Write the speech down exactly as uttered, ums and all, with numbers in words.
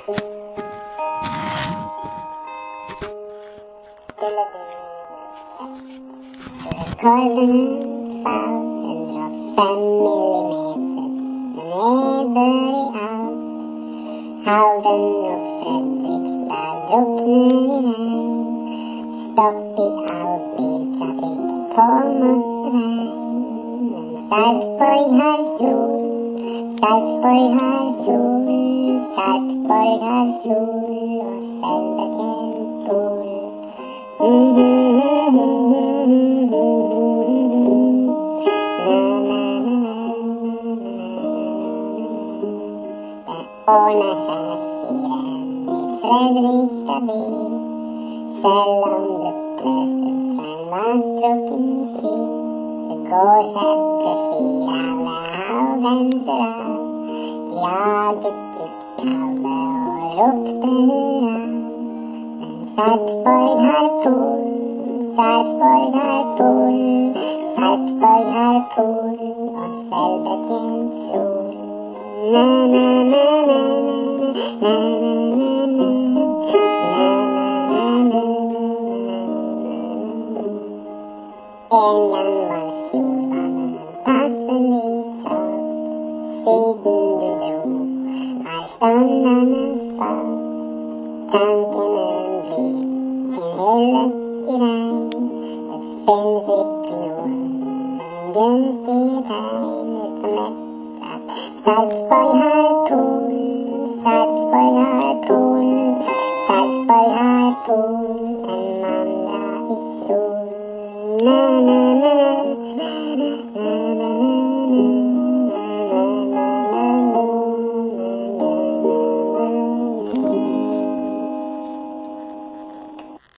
Skulle du sett rekorden fall hundre og fem millimeter neder i alt. Halden og Fredrikstad drukner i regn. Stopp i all biltrafikk på Mosseveien. Men Sarpsborg har sol, Sarpsborg har sol, Sarpsborg har sol og selvbetjent pol. Det ordner seg, sier en i Fredrikstad by, selv om det blåser fra en vannstrukken sky. Det går seg, det sier alle haldensere. De jaget ut kalde og ropte hurra. Men Sarpsborg har pol, Sarpsborg har pol, Sarpsborg har pol og selvbetjent sol. Na na na na na na na na. En gang var fjordvannet passelig salt. Siden du dro har standarden falt. Tankene blir en hylle i regn. Det finnes ikke noen gunstige tegn utenom at Sarpsborg har pol, Sarpsborg har pol, Sarpsborg har pol, en mandag i sol. Na na na na na na na na.